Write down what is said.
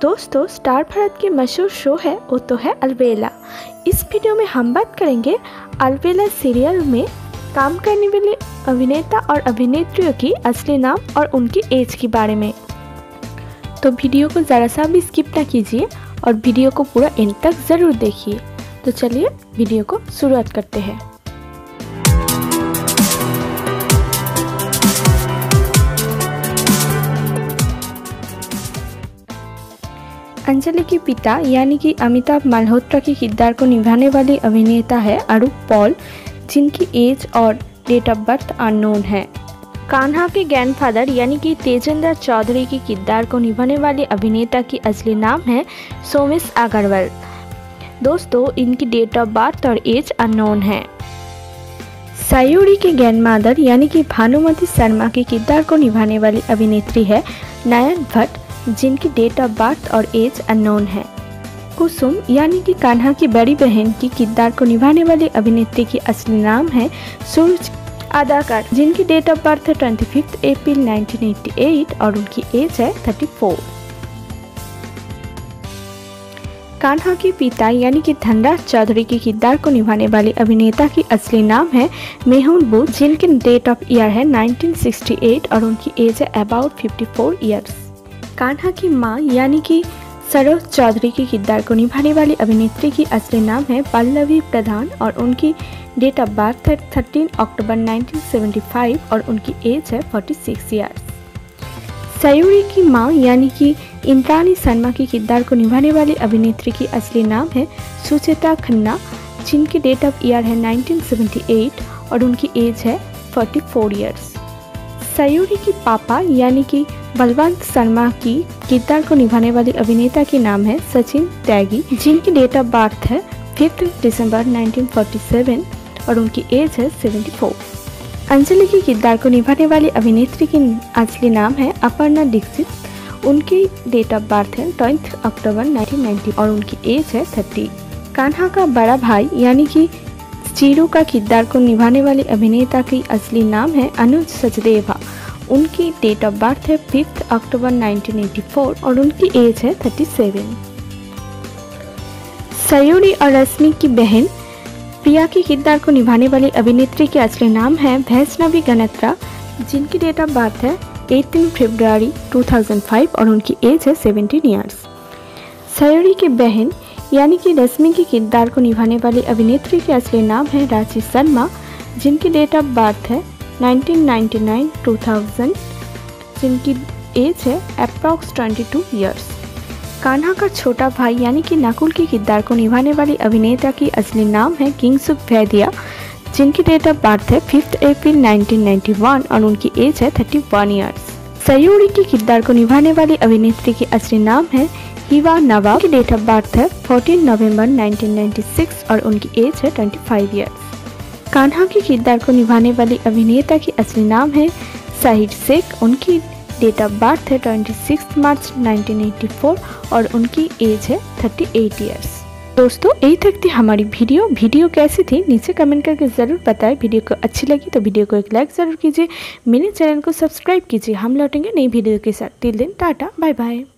दोस्तों, स्टार भारत की मशहूर शो है वो तो है अलबेला। इस वीडियो में हम बात करेंगे अलबेला सीरियल में काम करने वाले अभिनेता और अभिनेत्रियों की असली नाम और उनकी एज के बारे में। तो वीडियो को ज़रा सा भी स्किप ना कीजिए और वीडियो को पूरा एंड तक ज़रूर देखिए। तो चलिए वीडियो को शुरुआत करते हैं। अंजलि के पिता यानी कि अमिताभ मल्होत्रा के किरदार को निभाने वाले अभिनेता है अरूप पॉल, जिनकी एज और डेट ऑफ बर्थ अननोन है। कान्हा के ग्रैंडफादर यानी कि तेजेंद्र चौधरी के किरदार को निभाने वाले अभिनेता की असली नाम है सोमेश अग्रवाल। दोस्तों, इनकी डेट ऑफ बर्थ और एज अननोन है। सायूरी के ग्रैंडमदर यानी कि भानुमति शर्मा के किरदार को निभाने वाली अभिनेत्री है नयन भट्ट, जिनकी डेट ऑफ बर्थ और एज अननोन है। कुसुम यानी कि कान्हा की बड़ी बहन की किरदार को निभाने वाली अभिनेत्री की असली नाम है सूरज अदाकार, जिनकी डेट ऑफ बर्थ है 25 अप्रैल 1988 और उनकी एज है 34। कान्हा के पिता यानी कि धनराज चौधरी के किरदार को निभाने वाले अभिनेता की असली नाम है मेहुल बुध, जिनकी डेट ऑफ ईयर है 1968 और उनकी एज है अबाउट 54 ईयर्स। कान्हा की मां यानी कि सरोज चौधरी के किरदार को निभाने वाली अभिनेत्री की असली नाम है पल्लवी प्रधान और उनकी डेट ऑफ बर्थ है 13 अक्टूबर 1975 और उनकी एज है 46 ईयर्स। सायूरी की मां यानी कि इंद्राणी शर्मा के किरदार को निभाने वाली अभिनेत्री की असली नाम है सुचेता खन्ना, जिनकी डेट ऑफ ईयर है 1978 और उनकी एज है 44 ईयर्स। सायूरी की पापा यानी कि बलवंत शर्मा की किरदार को निभाने वाले अभिनेता के नाम है सचिन त्यागी, जिनकी डेट ऑफ बर्थ है 5 दिसंबर 1947 और उनकी एज है 74। अंजलि के किरदार को निभाने वाली अभिनेत्री की असली नाम है अपर्णा दीक्षित, उनकी डेट ऑफ बर्थ है 10 अक्टूबर 1990 और उनकी एज है 30। कान्हा का बड़ा भाई यानी कि चीरू का किरदार को निभाने वाले अभिनेता की असली नाम है अनुज सचदेवा, उनकी डेट ऑफ बर्थ है 5 अक्टूबर 1984 और उनकी एज है 37। सायूरी और रश्मि की बहन प्रिया के किरदार को निभाने वाली अभिनेत्री के असली नाम है वैष्णवी गणत्रा, जिनकी डेट ऑफ बर्थ है 18 फरवरी 2005 और उनकी एज है 17 ईयर्स। सायूरी की बहन यानी कि रश्मि के किरदार को निभाने वाली अभिनेत्री के असली नाम है राशि शर्मा, जिनकी डेट ऑफ बर्थ है 1999-2000, जिनकी एज है अप्रॉक्स 22 ईयर्स। कान्हा का छोटा भाई यानी कि नकुल के किरदार को निभाने वाली अभिनेता की असली नाम है किंगसुक वैद्या, जिनकी डेट ऑफ बर्थ है 5 अप्रैल 1991 और उनकी एज है 31 ईयर्स। सायूरी के किरदार को निभाने वाली अभिनेत्री की असली नाम है हिवा नवाब, की डेट ऑफ बर्थ है 14 नवंबर 1996 और उनकी एज है 25 ईयर्स। कान्हा के किरदार को निभाने वाली अभिनेता की असली नाम है शाहिद शेख, उनकी डेट ऑफ बर्थ है 26 मार्च 1984 और उनकी एज है 38 ईयर्स। दोस्तों, यही तक थी हमारी वीडियो कैसी थी नीचे कमेंट करके ज़रूर बताएं। वीडियो को अच्छी लगी तो वीडियो को एक लाइक ज़रूर कीजिए, मेरे चैनल को सब्सक्राइब कीजिए। हम लौटेंगे नई वीडियो के साथ। Till then tata bye bye.